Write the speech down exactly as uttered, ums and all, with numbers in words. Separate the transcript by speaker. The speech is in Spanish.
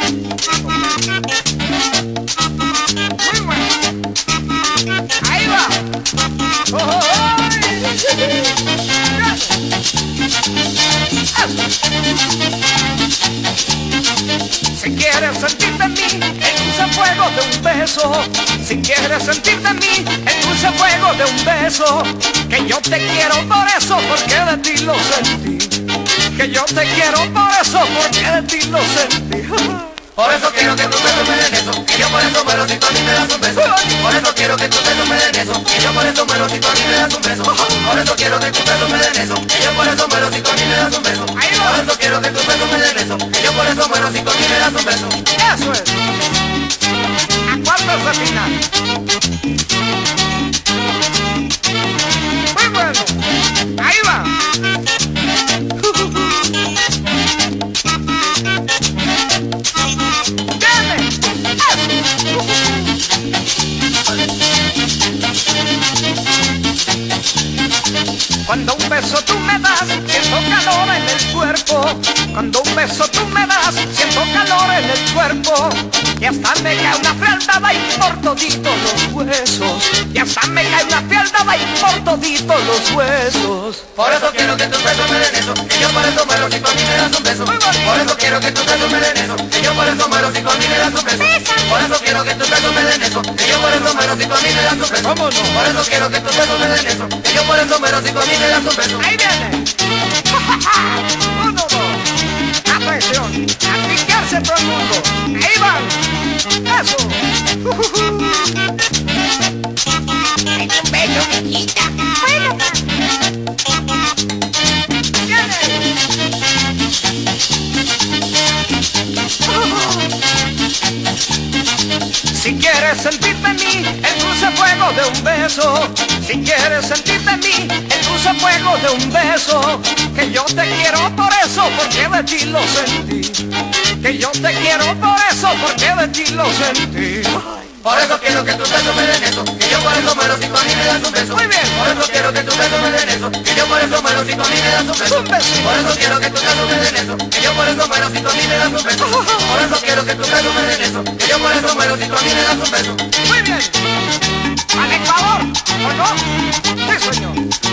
Speaker 1: Muy bueno. Ahí va. Oh, oh, oh. Si quieres sentir de mí el dulce fuego de un beso, si quieres sentir de mí el dulce fuego de un beso, que yo te quiero por eso, porque de ti lo sentí. Que yo te quiero por eso, porque de ti lo sentí.
Speaker 2: Por eso quiero que tus besos me den eso, y yo por eso muero si tú a mí me das un beso. Por eso quiero que tus besos me den eso, y yo por eso muero si tú a mí me das un beso. Por eso quiero que tus besos me den eso, y yo por eso muero si tú a mí me das un beso. Por eso quiero que tus besos me den eso, y yo por eso muero si tú a mí me das un beso.
Speaker 1: Eso es. ¿A cuántos de final? Muy bueno. Ahí va. Cuando un beso tú me das, siento calor en el cuerpo. Cuando un beso tú me das, siento calor en el cuerpo. Y hasta me cae una frialdad ahí por toditos los huesos. Y hasta me cae una frialdad ahí por toditos los huesos.
Speaker 2: Por eso quiero que tus besos me den eso, y yo por eso muero si tú a mí me das un beso. Por eso quiero que tus besos me den eso, y yo por eso muero si tú a mí me das un beso. Por eso quiero que tus besos me den eso, y yo por eso muero si tú a mí me das un beso.
Speaker 1: ¿Cómo no?
Speaker 2: Por eso quiero que tus besos me den eso, y yo por eso muero si tú a mí me das un beso.
Speaker 1: Ahí viene. Uno, dos. Atención. A picarse todo el mundo. Ahí van. Eso.
Speaker 3: Es un beso, mijita. Bueno, pa.
Speaker 1: Viene. Si quieres sentir de mí el dulce fuego de un beso, si quieres sentir de mí el dulce fuego de un beso, que yo te quiero por eso, porque de ti lo sentí. Que yo te quiero por eso, porque de ti lo sentí.
Speaker 2: Por eso quiero que tus besos me den eso, y yo por eso muero si tú a mí me das un beso.
Speaker 1: Muy bien.
Speaker 2: Por eso quiero que tus besos me den eso, y yo por eso muero si tú a mí me das un beso.
Speaker 1: Un besito.
Speaker 2: Por eso quiero que tus besos me den eso, y yo por eso muero si tú a mí me das un beso. Por eso quiero que tus besos me den eso, y yo por eso muero si tú a mí me das un beso.
Speaker 1: Muy bien. Al Ecuador, ¿o no? Sí, señor.